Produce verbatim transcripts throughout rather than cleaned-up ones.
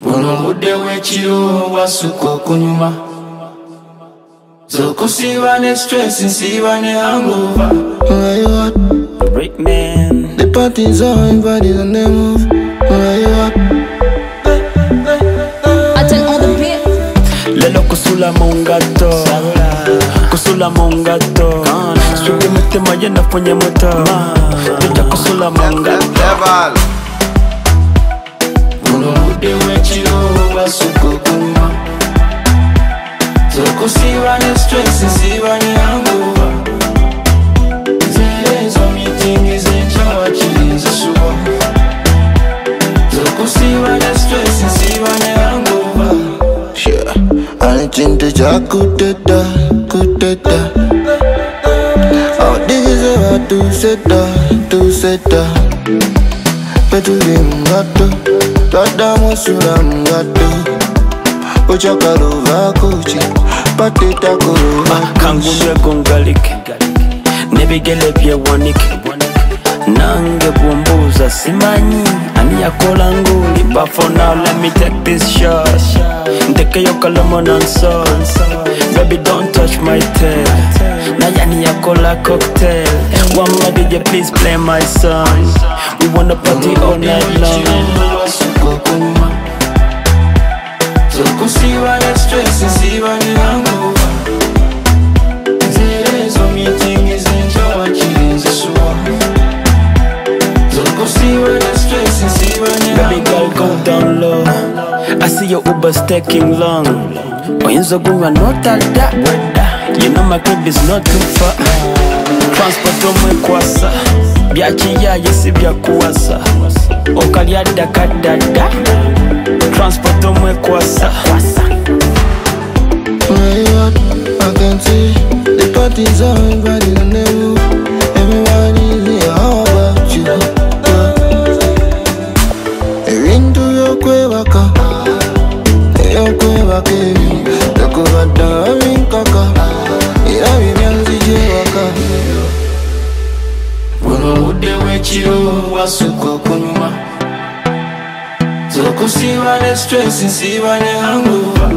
Bulungude w'ekiro wasuka okunyuma. Okusiiba ne stress nsiiba ne hangover. Where you at? Rickman. The party's on, bodies on the move. Where you at? Attends on the beat. Lelo kusula mungato, kusula mungato. Swingi mutima yena funye muto. Tuja kusula mungato. Bulungude w'ekiro wasuka okunyuma. Okusiiba ne stress nsiiba ne hangover. Ezo meeting ezenkya wakirinze suba. Okusiiba ne stress nsiiba ne hangover. Yeah, anything to jack could that, could that. How this is a two setter, two setter. Petulim gato, tada musulam gato. Uchakaluva kuchi, patita kuruva. Kangulwe gongalike, nebigele bye wanike. Nange bumbuza simanyi, ani yakola nguli. But for now let me take this shot. Ndeke yoka lemon and salt. Baby don't touch my tail. Na yani yakola cocktail. One more D J please play my song. We wanna party all night long. Okusiiba ne stress nsiiba ne hangover. Ezo meeting ezenkya wakirinze suba. Okusiiba ne stress nsiiba ne Baby girl go down low. I see your Uber's taking long. Oyinza gunywa notalda. You know my crib is not too far. Transport omwekwasa. Byakiyaye si byakuwasa. Okalya ddakadada. Transport omwekwasa. Where you at? I can see the party's on, bodies on the move. Everybody's here, how about you? You're into your kwewaka, your kwewaka. Takuvada winkaka, ila vibyanzi jewaka. Bulungude w'ekiro wasuka okunyuma. Okusiiba ne stress nsiiba ne hangover.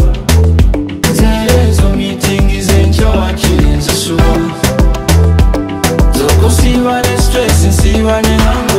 Ezo meeting ezenkya wakirinze suba. Okusiiba ne stress nsiiba ne hangover.